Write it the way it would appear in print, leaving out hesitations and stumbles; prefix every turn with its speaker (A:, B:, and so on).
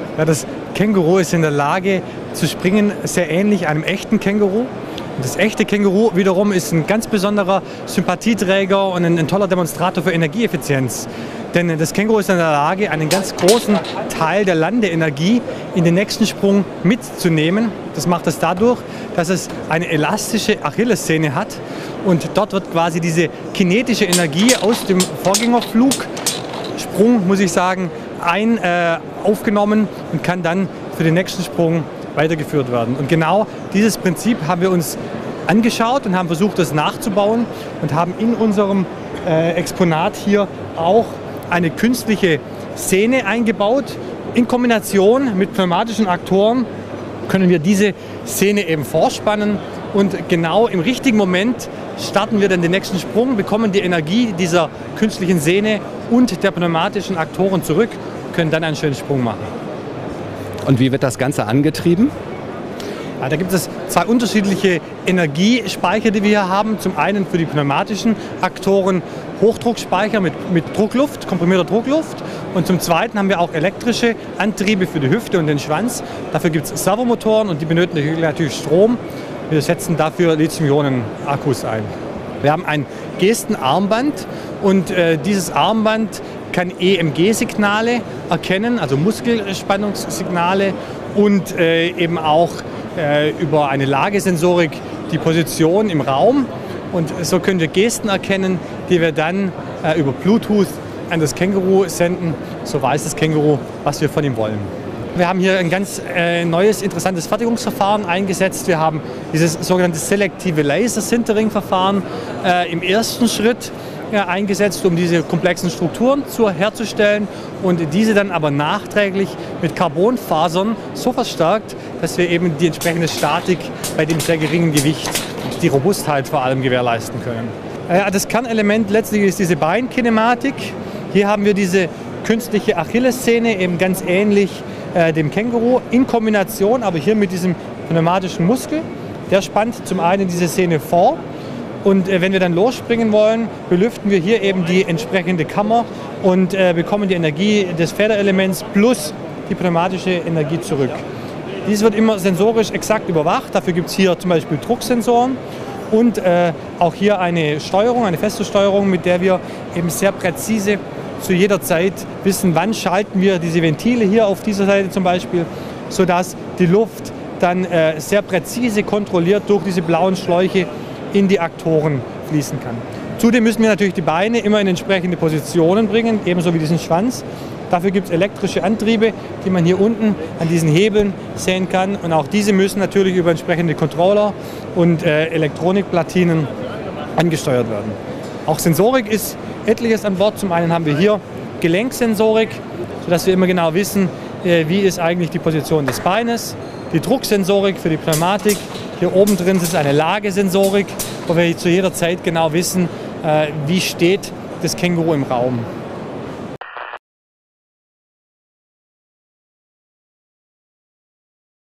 A: Ja, das Känguru ist in der Lage zu springen, sehr ähnlich einem echten Känguru. Und das echte Känguru wiederum ist ein ganz besonderer Sympathieträger und ein toller Demonstrator für Energieeffizienz. Denn das Känguru ist in der Lage, einen ganz großen Teil der Landeenergie in den nächsten Sprung mitzunehmen. Das macht es dadurch, dass es eine elastische Achillessehne hat. Und dort wird quasi diese kinetische Energie aus dem Vorgängerflugsprung, muss ich sagen, aufgenommen und kann dann für den nächsten Sprung weitergeführt werden. Und genau dieses Prinzip haben wir uns angeschaut und haben versucht, das nachzubauen und haben in unserem Exponat hier auch eine künstliche Sehne eingebaut. In Kombination mit pneumatischen Aktoren können wir diese Sehne eben vorspannen und genau im richtigen Moment starten wir dann den nächsten Sprung, bekommen die Energie dieser künstlichen Sehne und der pneumatischen Aktoren zurück, können dann einen schönen Sprung machen.
B: Und wie wird das Ganze angetrieben?
A: Ja, da gibt es zwei unterschiedliche Energiespeicher, die wir hier haben. Zum einen für die pneumatischen Aktoren Hochdruckspeicher mit Druckluft, komprimierter Druckluft. Und zum zweiten haben wir auch elektrische Antriebe für die Hüfte und den Schwanz. Dafür gibt es Servomotoren und die benötigen natürlich Strom. Wir setzen dafür Lithium-Ionen-Akkus ein. Wir haben ein Gestenarmband und dieses Armband kann EMG-Signale erkennen, also Muskelspannungssignale und eben auch über eine Lagesensorik die Position im Raum. Und so können wir Gesten erkennen, die wir dann über Bluetooth an das Känguru senden. So weiß das Känguru, was wir von ihm wollen. Wir haben hier ein ganz neues, interessantes Fertigungsverfahren eingesetzt. Wir haben dieses sogenannte selektive Laser-Sintering-Verfahren im ersten Schritt eingesetzt, um diese komplexen Strukturen herzustellen und diese dann aber nachträglich mit Carbonfasern so verstärkt, dass wir eben die entsprechende Statik bei dem sehr geringen Gewicht und die Robustheit vor allem gewährleisten können. Das Kernelement letztlich ist diese Beinkinematik. Hier haben wir diese künstliche Achillessehne, eben ganz ähnlich dem Känguru, in Kombination, aber hier mit diesem pneumatischen Muskel. Der spannt zum einen diese Sehne vor. Und wenn wir dann losspringen wollen, belüften wir hier eben die entsprechende Kammer und bekommen die Energie des Federelements plus die pneumatische Energie zurück. Dies wird immer sensorisch exakt überwacht. Dafür gibt es hier zum Beispiel Drucksensoren und auch hier eine Steuerung, eine feste Steuerung, mit der wir eben sehr präzise zu jeder Zeit wissen, wann schalten wir diese Ventile hier auf dieser Seite zum Beispiel, sodass die Luft dann sehr präzise kontrolliert durch diese blauen Schläuche in die Aktoren fließen kann. Zudem müssen wir natürlich die Beine immer in entsprechende Positionen bringen, ebenso wie diesen Schwanz. Dafür gibt es elektrische Antriebe, die man hier unten an diesen Hebeln sehen kann. Und auch diese müssen natürlich über entsprechende Controller und Elektronikplatinen angesteuert werden. Auch Sensorik ist etliches an Bord. Zum einen haben wir hier Gelenksensorik, sodass wir immer genau wissen, wie ist eigentlich die Position des Beines. Die Drucksensorik für die Pneumatik. Hier oben drin ist eine Lagesensorik, wo wir zu jeder Zeit genau wissen, wie steht das Känguru im Raum.